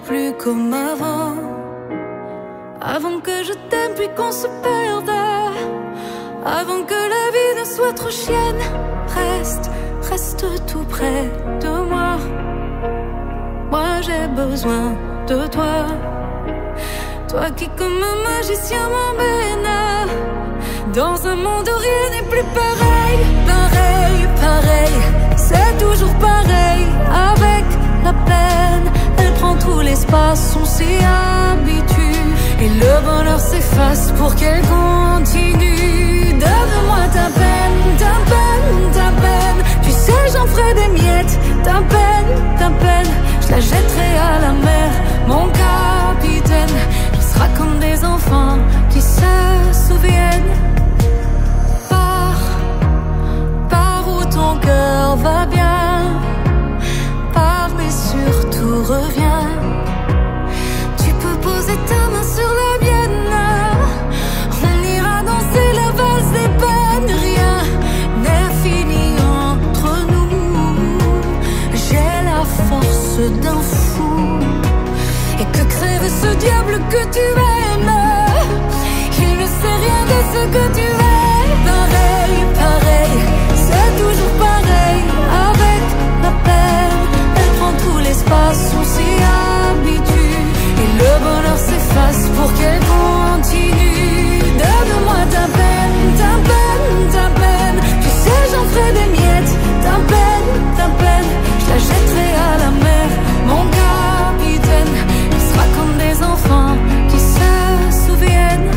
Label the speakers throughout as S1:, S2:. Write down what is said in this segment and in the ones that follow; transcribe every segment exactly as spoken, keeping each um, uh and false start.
S1: plus comme avant. Avant que je t'aime puis qu'on se perde, avant que la vie ne soit trop chienne. Reste, reste tout près de moi. Moi j'ai besoin de toi. Toi qui comme un magicien m'emmène dans un monde où rien n'est plus pareil. Pareil, pareil, c'est toujours pareil. Avec la peine, elle prend tout l'espace, on s'y habitue. Et le bonheur s'efface pour qu'elle continue. Donne-moi ta peine, ta peine, ta peine. Tu sais j'en ferai des miettes. Ta peine, ta peine, je la jetterai à la mer. Mon capitaine, on sera comme des enfants qui se souviennent. Pars, pars où ton cœur va bien. Pars mais surtout reviens. Tu peux poser ta main sur la mienne. On ira danser la valse des peines. Rien n'est fini entre nous. J'ai la force d'un fou. Et que crève ce diable que tu aimes. Il ne sait rien de ce que tu es. Pareil, pareil, c'est toujours pareil. Avec la peine, elle prend tout l'espace, on s'y habitue. Et le bonheur s'efface pour qu'elle continue. Donne-moi ta peine, ta peine, ta peine. Tu sais j'en ferai des miettes. Ta peine, ta peine, je la jetterai à la mer. Mon capitaine, on sera comme des enfants qui se souviennent.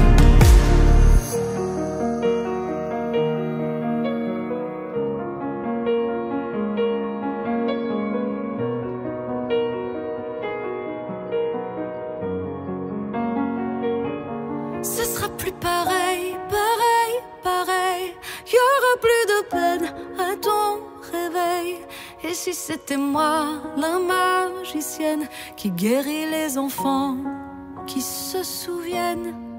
S1: Ce sera plus pareil, pareil, pareil. Y aura plus de peine à ton réveil. Et si c'était moi, la magicienne, qui guérit les enfants qui se souviennent.